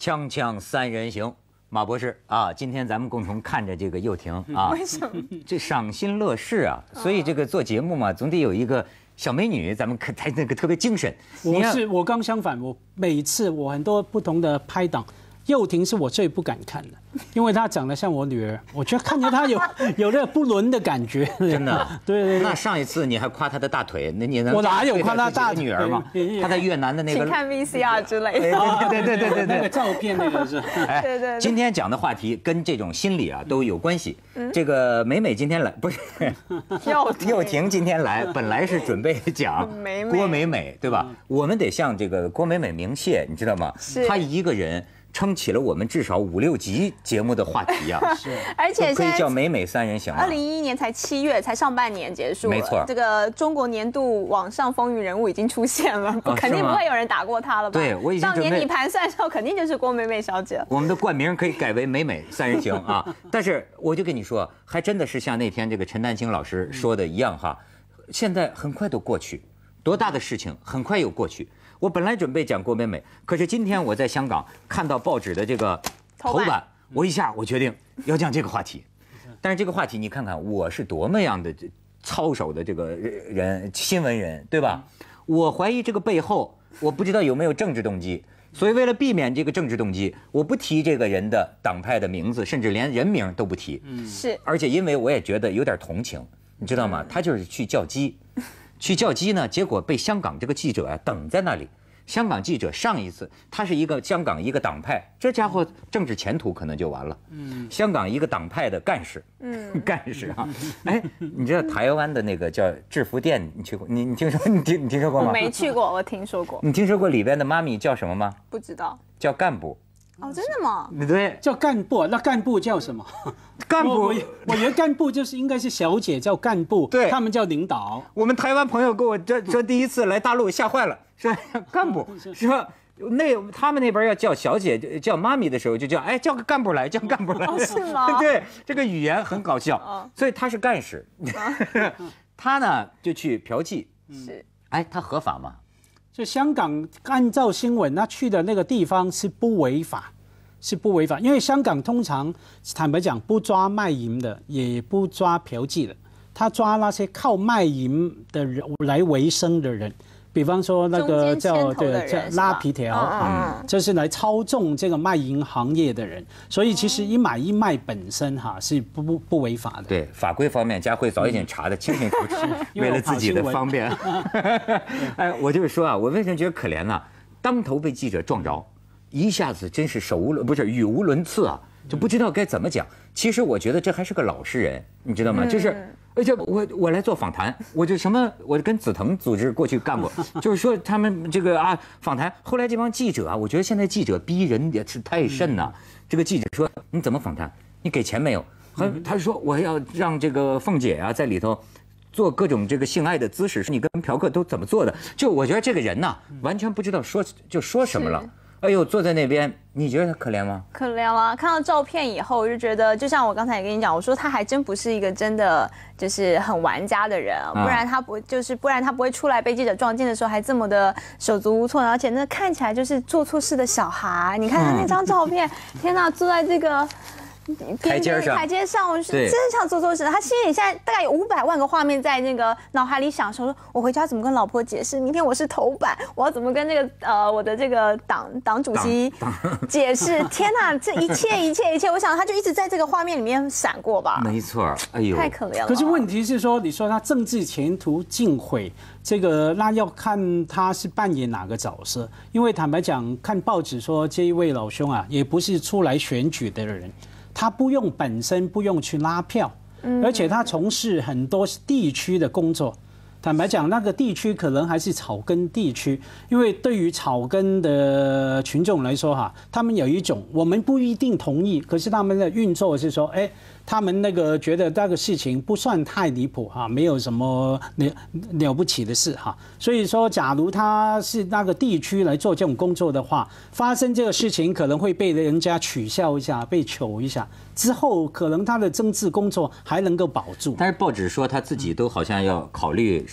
锵锵三人行，马博士啊，今天咱们共同看着这个幼婷啊， 为什么？ 这赏心乐事啊，所以这个做节目嘛，总得有一个小美女，咱们可才那个特别精神。 我刚相反，我每次我很多不同的拍档。幼婷是我最不敢看的，因为她长得像我女儿，我觉得看着她有那个不伦的感觉。 真的， 对。 那上一次你还夸她的大腿，那你能？ 我哪有夸她大女儿吗？她在越南的那个。 请看 VCR 之类的。 对，那个照片那个是。 对。 今天讲的话题跟这种心理啊都有关系。这个美美今天来不是？幼婷今天来，本来是准备讲郭美美，对吧？我们得向这个郭美美鸣谢，你知道吗？她一个人。撑起了我们至少5、6集节目的话题呀， 是，而且可以叫美美三人行。 2011年才7月，才上半年结束， 没错。 这个中国年度网上风云人物已经出现了，肯定不会有人打过他了吧？ 对，我已经到年底盘算的时候，肯定就是郭美美小姐。 我们的冠名可以改为美美三人行啊！但是我就跟你说，还真的是像那天这个陈丹青老师说的一样哈，现在很快都过去，多大的事情很快又过去。我本来准备讲郭美美，可是今天我在香港看到报纸的这个头版，我一下我决定要讲这个话题。但是这个话题你看看我是多么样的操守的这个人，新闻人，对吧？我怀疑这个背后我不知道有没有政治动机，所以为了避免这个政治动机，我不提这个人的党派的名字，甚至连人名都不提。 是， 而且因为我也觉得有点同情，你知道吗？他就是去叫鸡。去叫鸡呢，结果被香港这个记者啊等在那里。香港记者上一次，他是一个香港一个党派，这家伙政治前途可能就完了。香港一个党派的干事，干事啊。哎，你知道台湾的那个叫制服店，你去过？你听说过吗？ 我没去过，我听说过。 你听说过里边的妈咪叫什么吗？ 不知道。 叫干部。 哦，真的吗？ 对， 叫干部。那干部叫什么？ 干部， 我觉得干部就是应该是小姐叫干部， 对， 他们叫领导。 我们台湾朋友跟我说，第一次来大陆吓坏了，说干部，说他们那边要叫小姐叫妈咪的时候就叫叫个干部来，叫干部来。 哦，是吗？ 对，这个语言很搞笑，所以他是干事，他呢就去嫖妓。 是， 哎，他合法吗？ 就香港按照新闻，他去的那个地方是不违法，因为香港通常坦白讲不抓卖淫的，也不抓嫖妓的，他抓那些靠卖淫的人来为生的人。比方说那个叫拉皮条，这是来操纵这个卖淫行业的人，所以其实一买一卖本身是不违法的。 对，法规方面佳慧早已经查得清清楚楚，为了自己的方便。哎，我就是说啊，我为什么觉得可怜呢？当头被记者撞着，一下子真是语无伦次啊，就不知道该怎么讲。其实我觉得这还是个老实人，你知道吗？就是。而且我来做访谈，我跟紫藤组织过去干过，就是说他们这个访谈。后来这帮记者啊，我觉得现在记者逼人也是太甚了。这个记者说你怎么访谈？你给钱没有？他说我要让这个凤姐啊在里头做各种这个性爱的姿势，你跟嫖客都怎么做的？就我觉得这个人呐，完全不知道说什么了。哎呦，坐在那边，你觉得他可怜吗？ 可怜啊！看到照片以后，我就觉得，就像我刚才也跟你讲，我说他还真不是一个真的就是很玩家的人，不然他不会出来被记者撞见的时候还这么的手足无措，而且那看起来就是做错事的小孩。你看他那张照片，天哪，坐在这个。 台阶上，我是真的想做错事。他心里现在大概有500万个画面在那个脑海里想说，我回家怎么跟老婆解释？明天我是头版，我要怎么跟这个我的这个党主席解释？天哪，这一切，我想他就一直在这个画面里面闪过吧。 没错，哎呦， 太可怜了。 可是问题是说，你说他政治前途尽毁，这个那要看他是扮演哪个角色。因为坦白讲，看报纸说这一位老兄啊，也不是出来选举的人。他本身不用去拉票，而且他从事很多地区的工作。坦白讲，那个地区可能还是草根地区，因为对于草根的群众来说他们有一种我们不一定同意，可是他们的运作是说，他们那个觉得那个事情不算太离谱没有什么了不起的事所以说，假如他是那个地区来做这种工作的话，发生这个事情可能会被人家取笑一下，被糗一下，之后可能他的政治工作还能够保住。 但是报纸说他自己都好像要考虑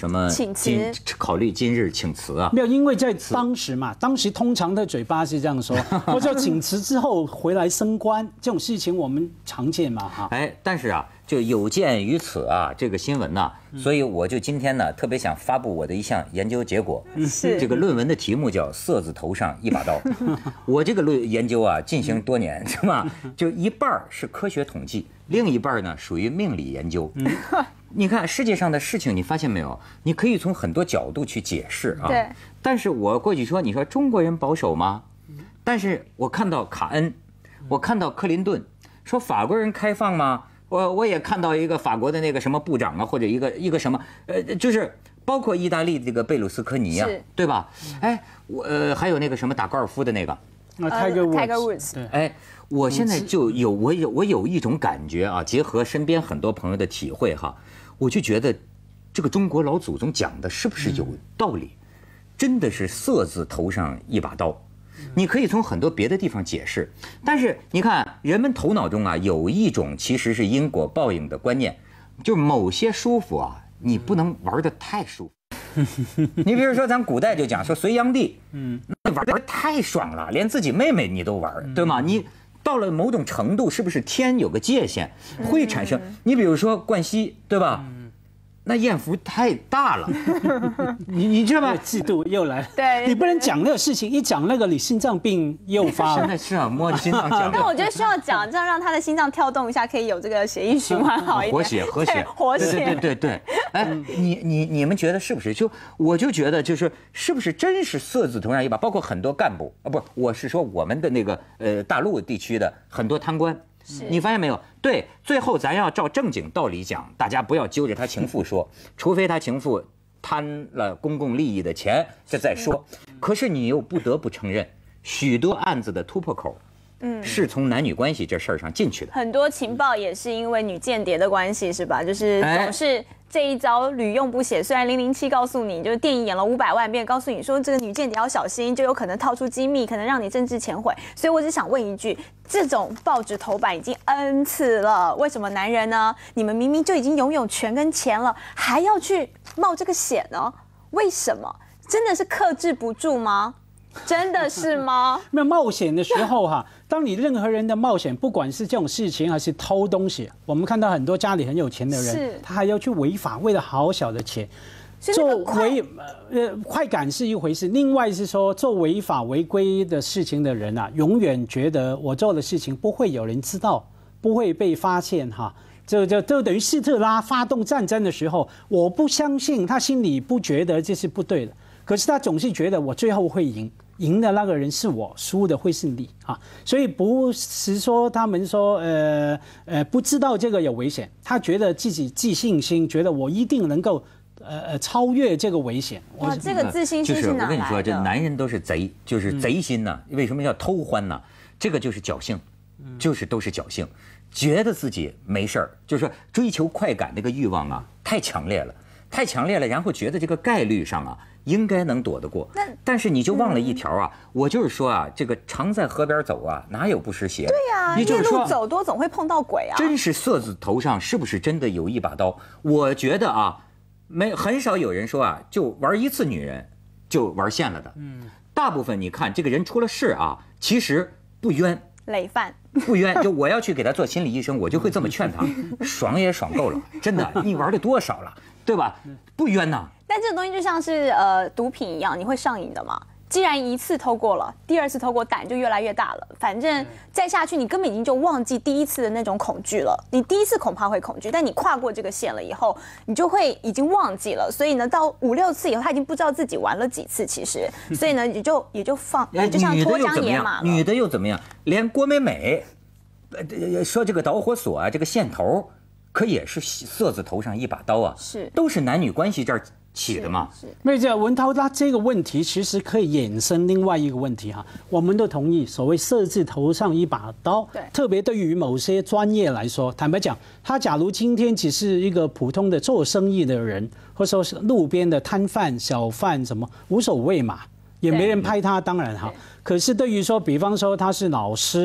什么请辞， 考虑今日请辞啊？ 没有，因为在当时嘛，当时通常的嘴巴是这样说，或者请辞之后回来升官这种事情我们常见嘛哈。 哎，但是啊，就有鉴于此啊，这个新闻呢，所以我就今天呢特别想发布我的一项研究结果。 是这个论文的题目叫“色字头上一把刀”。我这个研究啊进行多年，是吧？就一半是科学统计，另一半呢属于命理研究。你看世界上的事情，你发现没有？你可以从很多角度去解释啊。 对。 但是我过去说，你说中国人保守吗？但是我看到卡恩，我看到克林顿，说法国人开放吗？我也看到一个法国的那个什么部长啊，或者一个什么就是包括意大利这个贝鲁斯科尼啊，对吧？哎，还有那个什么打高尔夫的那个 ，Tiger Woods。 哎，我现在就我有一种感觉啊，结合身边很多朋友的体会哈，我就觉得这个中国老祖宗讲的是不是有道理？真的是色字头上一把刀。你可以从很多别的地方解释，但是你看人们头脑中啊有一种其实是因果报应的观念，就是某些舒服啊，你不能玩得太舒服。你比如说咱古代就讲说隋炀帝，那玩得太爽了，连自己妹妹你都玩，对吗？你到了某种程度，是不是天有个界限，会产生？你比如说冠希，对吧？那艳福太大了，你知道吧？ 嫉妒又来了。 对， 你不能讲那个事情，一讲那个你心脏病又发了。 现在是啊，摸着心脏讲。 但我觉得需要讲，这样让他的心脏跳动一下，可以有这个血液循环好一点。 活血， 活血。 对。哎，你们觉得是不是？我就觉得是不是真是色字头上一把？包括很多干部啊，不，我是说我们的那个大陆地区的很多贪官。你发现没有？对，最后咱要照正经道理讲，大家不要揪着他情妇说，除非他情妇贪了公共利益的钱，这再说。可是你又不得不承认，许多案子的突破口，是从男女关系这事儿上进去的。 很多情报也是因为女间谍的关系，是吧？就是总是这一招屡用不鲜。虽然007告诉你，就是电影演了500万遍，告诉你说这个女间谍要小心，就有可能套出机密，可能让你政治潜毁。所以我只想问一句，这种报纸头版已经 N 次了，为什么男人呢？你们明明就已经拥有权跟钱了，还要去冒这个险呢？为什么？真的是克制不住吗？真的是吗？ 那冒险的时候哈，当你任何人的冒险，不管是这种事情还是偷东西，我们看到很多家里很有钱的人，他还要去违法，为了好小的钱。做快感是一回事，另外是说做违法违规的事情的人啊，永远觉得我做的事情不会有人知道，不会被发现哈。就等于希特拉发动战争的时候，我不相信他心里不觉得这是不对的，可是他总是觉得我最后会赢，赢的那个人是我，输的会是你啊。所以不是说他们说不知道这个有危险，他觉得自己自信心，觉得我一定能够超越这个危险。 哇，这个自信心是哪来的？ 我跟你说，这男人都是贼，就是贼心呐。为什么叫偷欢呢？这个就是侥幸，都是侥幸。觉得自己没事儿，就是说追求快感这个欲望啊，太强烈了，然后觉得这个概率上啊，应该能躲得过。但是你就忘了一条啊，我就是说啊，这个常在河边走啊，哪有不湿鞋？ 对呀，夜路走多总会碰到鬼啊。 真是色字头上是不是真的有一把刀？我觉得啊，很少有人说啊，就玩一次女人就玩线了的。大部分你看这个人出了事啊，其实不冤。 累犯不冤，就我要去给他做心理医生，我就会这么劝他，爽也爽够了，真的，你玩的多少了，对吧？不冤呐。 但这个东西就像是毒品一样，你会上瘾的嘛？既然一次偷过了，第二次偷过胆就越来越大了。反正再下去，你根本已经就忘记第一次的那种恐惧了。你第一次恐怕会恐惧，但你跨过这个线了以后，你就会已经忘记了。所以呢，到5、6次以后，他已经不知道自己玩了几次。其实，所以呢，也就放，就像脱缰野马了。 女的又怎么样？连郭美美，说这个导火索啊，这个线头，可也是色字头上一把刀啊，都是男女关系这儿起的嘛。 没有，文涛他这个问题其实可以衍生另外一个问题哈。我们都同意，所谓色字头上一把刀，特别对于某些专业来说，坦白讲，他假如今天只是一个普通的做生意的人，或者说是路边的摊贩、小贩什么，无所谓嘛，也没人拍他，当然哈。可是对于说，比方说他是老师，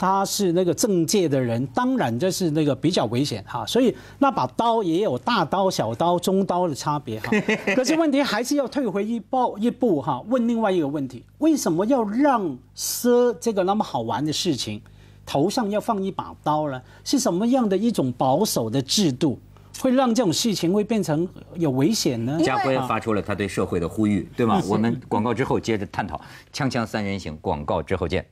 他是那个政界的人，当然这是那个比较危险哈。所以那把刀也有大刀、小刀、中刀的差别哈。可是问题还是要退回一步哈，问另外一个问题：为什么要让赊这个那么好玩的事情头上要放一把刀呢？是什么样的一种保守的制度，会让这种事情会变成有危险呢？ 家辉发出了他对社会的呼吁，对吗？我们广告之后接着探讨锵锵三人行，广告之后见。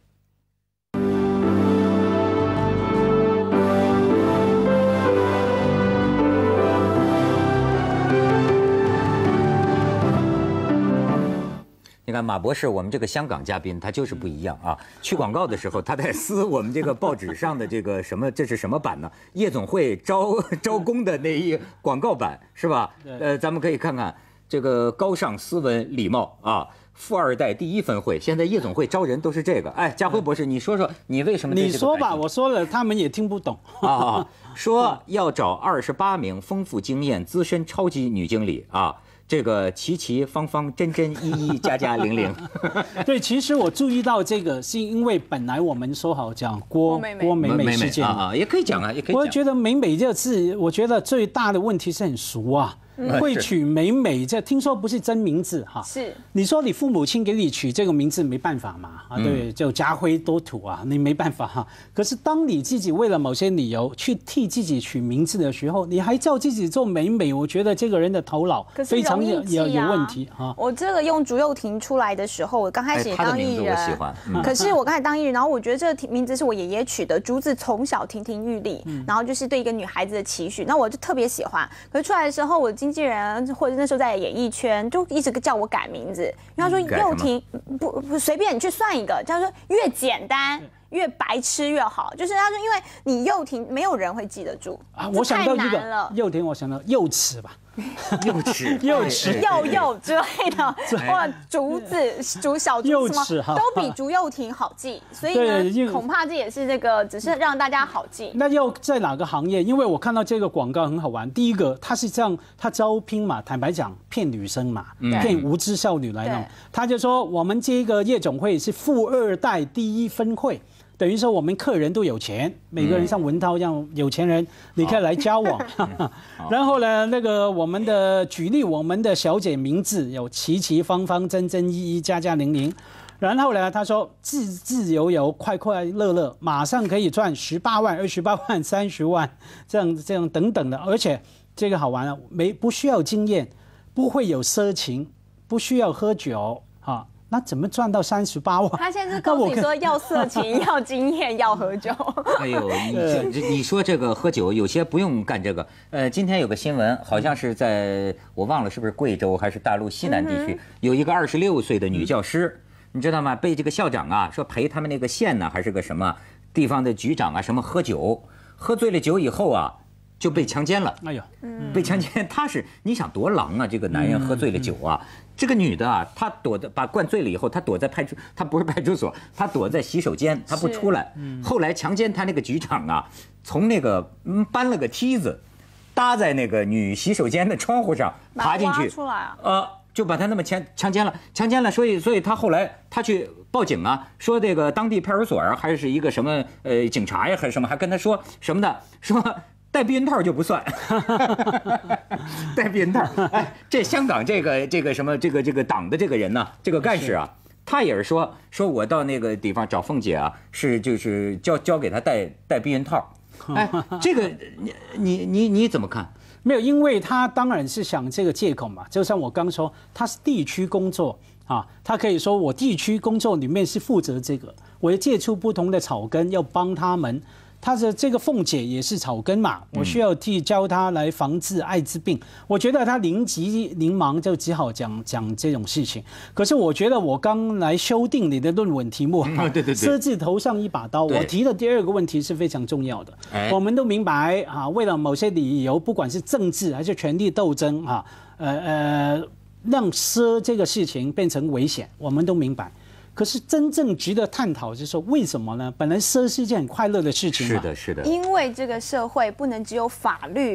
你看马博士，我们这个香港嘉宾他就是不一样啊。去广告的时候，他在撕我们这个报纸上的这个什么，这是什么版呢？夜总会招工的那一广告版是吧？咱们可以看看这个高尚、斯文、礼貌啊，富二代第一分会。现在夜总会招人都是这个。哎，家辉博士，你说说你为什么？ 你说吧，我说了他们也听不懂啊。说要找28名丰富经验、资深超级女经理啊。这个齐齐方方真真一一加加零零， 对，其实我注意到这个，是因为本来我们说好讲郭美美事件啊，也可以讲啊，也可以讲。 我觉得美美这个字，我觉得最大的问题是很俗啊。会取美美，这听说不是真名字哈。 是， 你说你父母亲给你取这个名字没办法嘛？啊，对，就家辉多土啊，你没办法哈。可是当你自己为了某些理由去替自己取名字的时候，你还叫自己做美美，我觉得这个人的头脑非常有问题哈。 我这个用朱幼婷出来的时候，我刚开始也当艺人， 我喜欢。 可是我刚才当艺人，然后我觉得这个名字是我爷爷取的，竹子从小亭亭玉立，然后就是对一个女孩子的期许，那我就特别喜欢。可是出来的时候，我经纪人或者那时候在演艺圈就一直叫我改名字，因为他说幼婷不随便你去算一个，他说越简单越白痴越好，就是他说因为你幼婷没有人会记得住啊。我想到一个幼婷，我想到幼齿吧。 幼齿之类的，或竹子、小竹子什么，都比竹幼婷好记，所以呢，恐怕这也是这个，只是让大家好记。 那要在哪个行业？因为我看到这个广告很好玩。第一个，他是这样，他招聘嘛，坦白讲，骗女生嘛，骗无知少女来弄。他就说，我们这个夜总会是富二代第一分会。等于说我们客人都有钱，每个人像文涛这样有钱人，你可以来交往。然后呢，那个我们的举例，我们的小姐名字有齐齐方方真真一一加加零零。然后呢，他说自由由快快乐乐，马上可以赚18万、28万、30万，这样等等的。而且这个好玩了，不需要经验，不会有色情，不需要喝酒啊。那怎么赚到38万？ 他现在是告诉你说要色情、要经验、要喝酒。 哎呦，你说这个喝酒，有些不用干这个。今天有个新闻，好像是在我忘了是不是贵州还是大陆西南地区，有一个26岁的女教师，你知道吗？被这个校长啊说陪他们那个县呢还是个什么地方的局长啊什么喝酒，喝醉了酒以后啊就被强奸了。哎呦，被强奸，你想多狼啊？这个男人喝醉了酒啊。这个女的啊，她把灌醉了以后，她躲在她不是派出所，她躲在洗手间，她不出来。后来强奸她那个局长啊，从那个搬了个梯子，搭在那个女洗手间的窗户上爬进去， 出来啊， 就把她那么强奸了，所以她后来她去报警啊，说这个当地派出所啊，还是一个什么警察呀，还是什么，还跟她说什么的，说。戴避孕套就不算，戴避孕套。哎，这香港这个什么这个党的这个人呢，这个干事啊，他也是说我到那个地方找凤姐啊，就是教给他戴避孕套。哎，这个你怎么看？ 没有，因为他当然是想这个借口嘛，就像我刚说，他是地区工作啊，他可以说我地区工作里面是负责这个，我要接触不同的草根，要帮他们。他的这个凤姐也是草根嘛，我需要教他来防治艾滋病。我觉得他临急临忙就只好讲这种事情。可是我觉得我刚来修订你的论文题目， 对， 设置头上一把刀。我提的第二个问题是非常重要的。我们都明白啊，为了某些理由，不管是政治还是权力斗争啊，让赊这个事情变成危险，我们都明白。可是真正值得探讨就是说，为什么呢？本来赊是一件很快乐的事情嘛。 是的。 因为这个社会不能只有法律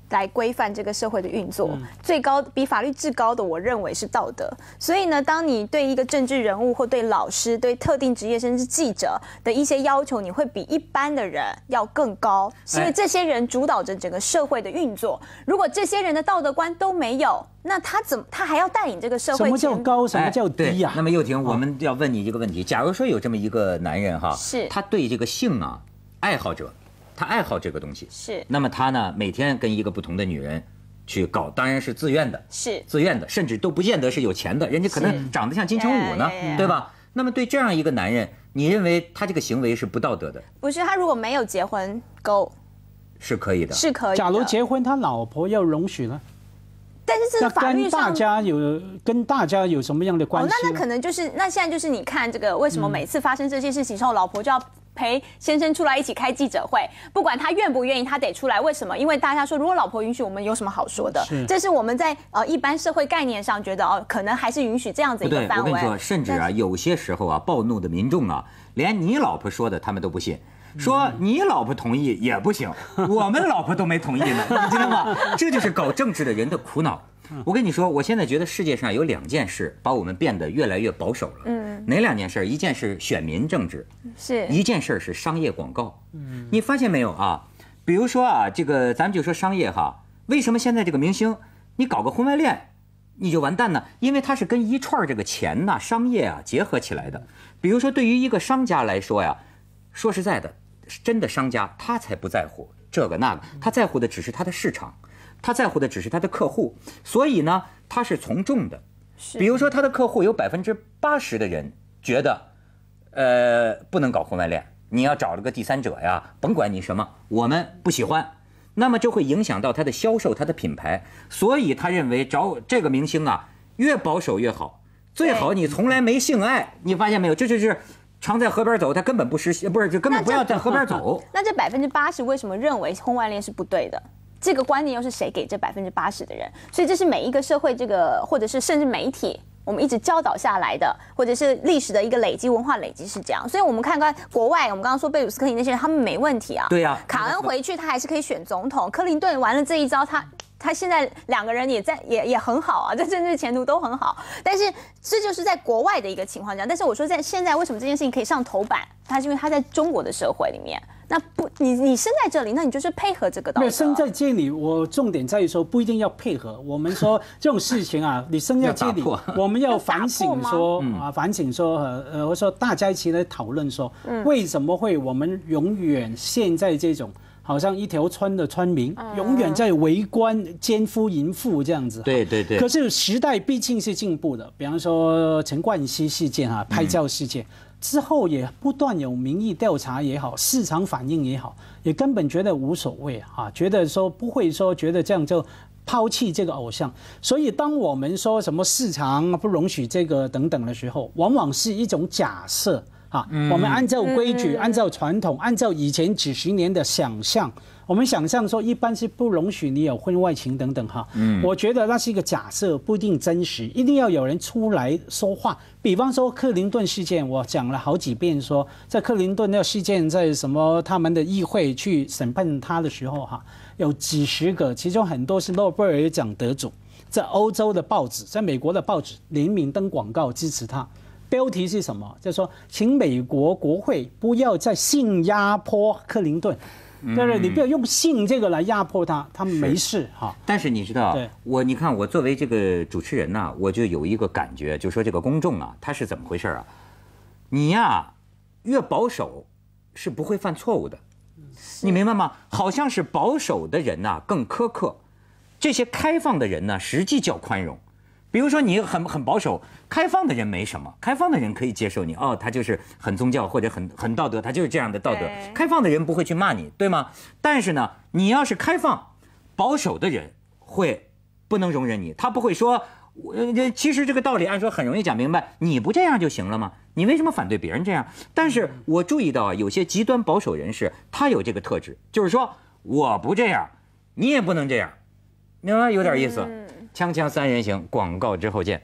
来规范这个社会的运作，最高比法律至高的，我认为是道德。所以呢，当你对一个政治人物或对老师、对特定职业甚至记者的一些要求，你会比一般的人要更高，是因为这些人主导着整个社会的运作。如果这些人的道德观都没有，那他还要带领这个社会？ 什么叫高？什么叫低呀？ 那么幼婷，我们要问你一个问题：假如说有这么一个男人哈， 是他对这个性啊爱好者。他爱好这个东西， 是。 那么他呢，每天跟一个不同的女人去搞，当然是自愿的， 是自愿的，甚至都不见得是有钱的，人家可能长得像金城武呢，对吧？那么对这样一个男人，你认为他这个行为是不道德的？ 不是，他如果没有结婚，go 是可以的， 是可以的。 假如结婚，他老婆要容许呢？ 但是这是法律上跟大家有什么样的关系？ 那可能就是那现在就是你看这个为什么每次发生这些事情之后，老婆就要陪先生出来一起开记者会，不管他愿不愿意，他得出来。为什么？因为大家说，如果老婆允许，我们有什么好说的？这是我们在一般社会概念上觉得可能还是允许这样子一个范围。 我跟你说，甚至啊，有些时候啊，暴怒的民众啊，连你老婆说的他们都不信。说你老婆同意也不行，我们老婆都没同意呢，你知道吗？这就是搞政治的人的苦恼。我跟你说，我现在觉得世界上有2件事把我们变得越来越保守了。哪2件事？一件是选民政治，一件事是商业广告。你发现没有啊？比如说啊，这个咱们就说商业哈，为什么现在这个明星你搞个婚外恋你就完蛋呢？因为它是跟一串这个钱呐、商业啊结合起来的。比如说对于一个商家来说呀，说实在的，真的商家他才不在乎这个那个，他在乎的只是他的市场，他在乎的只是他的客户，所以呢，他是从众的。比如说他的客户有80%的人觉得，不能搞婚外恋，你要找了个第三者呀，甭管你什么，我们不喜欢，那么就会影响到他的销售，他的品牌，所以他认为找这个明星啊，越保守越好，最好你从来没性爱，你发现没有？这就是。常在河边走，他根本不实习，不是，就根本不要在河边走。 那这80%为什么认为婚外恋是不对的？这个观念又是谁给这80%的人？所以这是每一个社会这个，或者是甚至媒体，我们一直教导下来的，或者是历史的一个累积，文化累积是这样。所以我们看看国外，我们刚刚说贝鲁斯科尼那些人，他们没问题啊。 对呀， 卡恩回去他还是可以选总统，克林顿玩了这一招，他现在2个人也很好啊，这政治前途都很好。但是这就是在国外的一个情况下。但是我说在现在为什么这件事情可以上头版？它是因为它在中国的社会里面。那不，你生在这里，那你就是配合这个道德。 生在这里，我重点在于说不一定要配合。我们说这种事情啊，你生在这里，我们要反省说反省说我说大家一起来讨论说，为什么会我们永远现在这种。好像一条村的村民永远在围观奸夫淫妇这样子。 对对对。 可是时代毕竟是进步的，比方说陈冠希事件啊，拍照事件之后也不断有民意调查也好，市场反应也好，也根本觉得无所谓啊，觉得说不会说觉得这样就抛弃这个偶像。所以当我们说什么市场不容许这个等等的时候，往往是一种假设。我们按照规矩，按照传统，按照以前几十年的想象，我们想象说一般是不容许你有婚外情等等哈。我觉得那是一个假设，不一定真实，一定要有人出来说话。比方说克林顿事件，我讲了好几遍说，在克林顿那事件，在什么他们的议会去审判他的时候哈，有几十个，其中很多是诺贝尔奖得主，在欧洲的报纸，在美国的报纸联名登广告支持他。标题是什么？就是说，请美国国会不要再性压迫克林顿，对不对？你不要用性这个来压迫他，他们没事哈。 但是你知道，你看我作为这个主持人呢，我就有一个感觉，就说这个公众啊，他是怎么回事啊？你呀，越保守是不会犯错误的，你明白吗？好像是保守的人呐更苛刻，这些开放的人呢实际较宽容。比如说你很保守，开放的人没什么，开放的人可以接受你他就是很宗教或者很道德，他就是这样的道德。开放的人不会去骂你，对吗？但是呢，你要是开放，保守的人会不能容忍你，他不会说，其实这个道理按说很容易讲明白，你不这样就行了吗？你为什么反对别人这样？但是我注意到啊，有些极端保守人士他有这个特质，就是说我不这样，你也不能这样，明白？有点意思。锵锵三人行，广告之后见。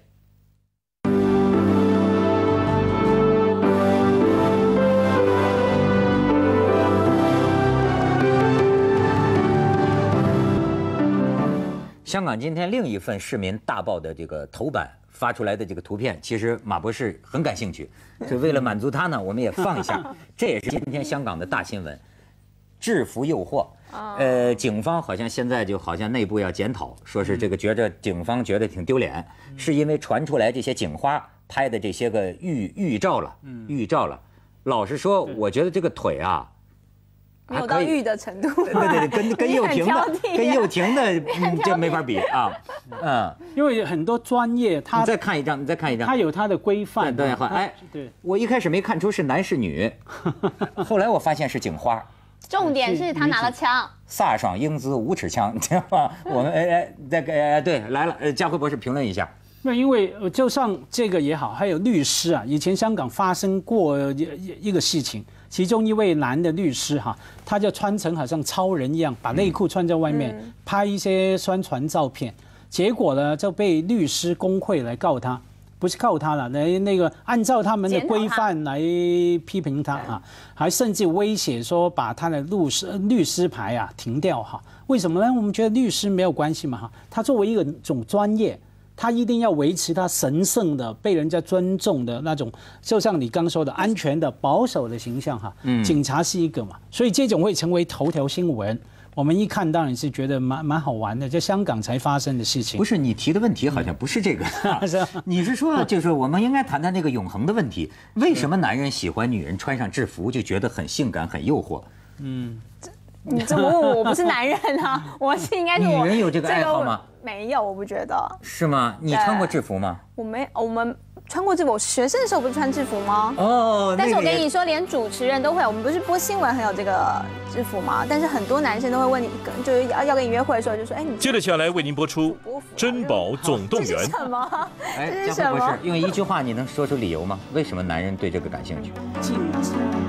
香港今天另一份市民大报的这个头版发出来的这个图片，其实马博士很感兴趣，就为了满足他呢，我们也放一下。这也是今天香港的大新闻，制服诱惑。警方好像现在就好像内部要检讨，说是这个警方觉得挺丢脸，是因为传出来这些警花拍的这些个预照了。老实说，我觉得这个腿啊。 没有到玉的程度， 对，跟幼婷的这没法比啊， 因为很多专业， 你再看一张， 它有它的规范。 对，对，我一开始没看出是男是女，后来我发现是警花。 重点是他拿了枪， 飒爽英姿无耻枪，知道吗？我们对来了，家辉博士评论一下。 那因为就像这个也好，还有律师啊，以前香港发生过一个事情。其中一位男的律师哈，他就穿成好像超人一样，把内裤穿在外面，拍一些宣传照片，结果呢就被律师工会来告他，不是告他了，那个按照他们的规范来批评他啊，还甚至威胁说把他的律师牌啊停掉哈。为什么呢？我们觉得律师没有关系嘛哈，他作为一种专业。他一定要维持他神圣的、被人家尊重的那种，就像你刚说的安全的、保守的形象哈。警察是一个嘛，所以这种会成为头条新闻。我们一看当然是觉得蛮好玩的，在香港才发生的事情。 不是你提的问题好像不是这个，你是说就是我们应该谈谈那个永恒的问题，为什么男人喜欢女人穿上制服就觉得很性感、很诱惑？ 你这么问我不是男人啊，我是应该是我。 女人有这个爱好吗？ 没有，我不觉得。 是吗？你穿过制服吗？ 我们穿过制服。我学生的时候不是穿制服吗？ 哦。 但是我跟你说，连主持人都会。我们不是播新闻很有这个制服吗？但是很多男生都会问你，就是要跟你约会的时候，就说：“哎，你。” 接着下来为您播出《珍宝总动员》。 这是什么？ 哎，家辉博士，用一句话你能说出理由吗？为什么男人对这个感兴趣？ 禁止。